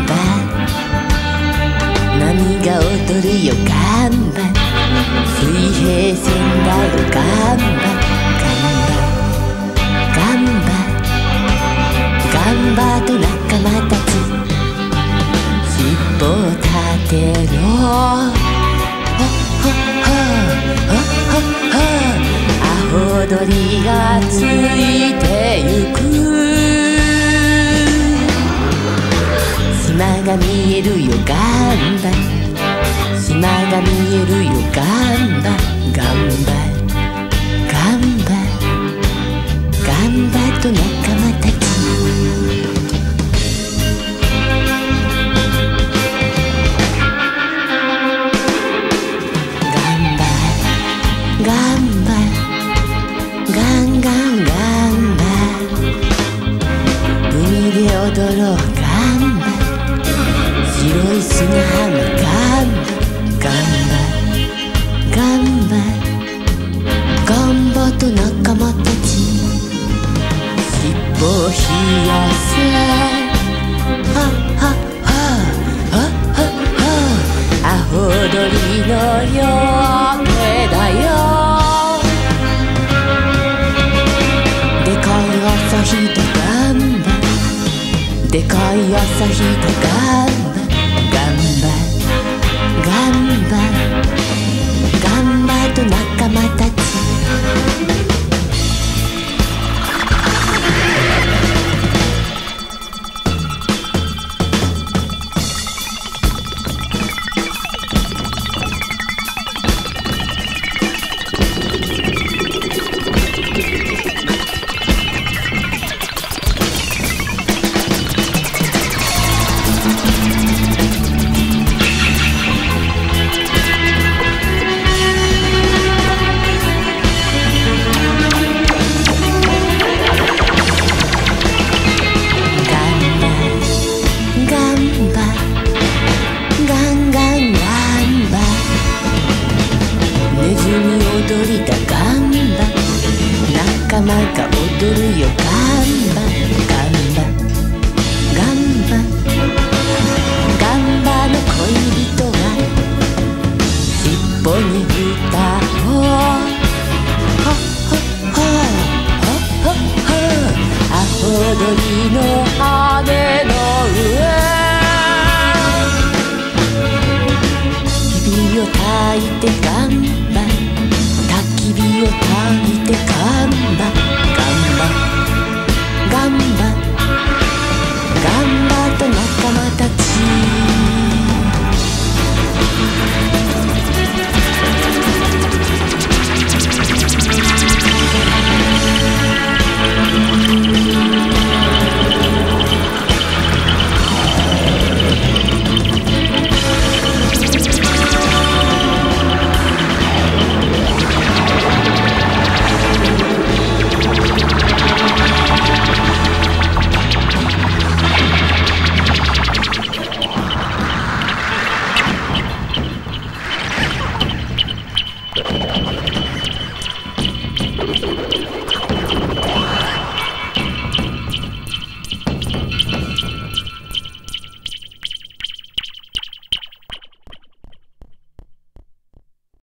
ンバ波が踊るよガンバ水平線だよガンバガンバガンバと仲間たち尻尾を立てろほっほっほほっほっほアホ鳥がついてゆく島が見えるよガンバ島が見えるよガンバガンバガンバガンバと仲間たちガンバガンバガンガンガンバ海で踊ろうガンバ白い砂浜ガンバガンバガンバと仲間たち尻尾を冷やせはっはっははっはっはアホ鳥の夜明けだよでかい朝日とガンバでかい朝日とガンバガンバガンバガンバと仲間たち踊りだガンバ仲間が踊るよガンバガンバガンバガンバの恋人は尻尾に蓋をほっほっほほっほっほアホ鳥の羽